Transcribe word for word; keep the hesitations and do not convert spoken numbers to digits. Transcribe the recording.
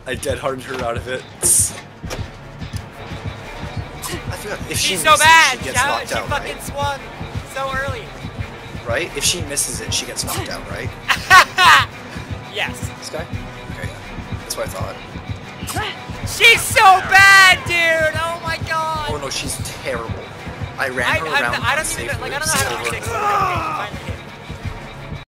I dead hardened her out of it. I forgot if she She's misses, so bad. she gets she, knocked she out, fucking right? swung so early. Right? If she misses it, she gets knocked out, right? Yes. This guy? Okay, yeah. That's what I thought. She's so bad, dude. Oh my god. Oh no, she's terrible. I ran I, her I, around. I don't even like. I don't know how to over fix and it. over. Finally hit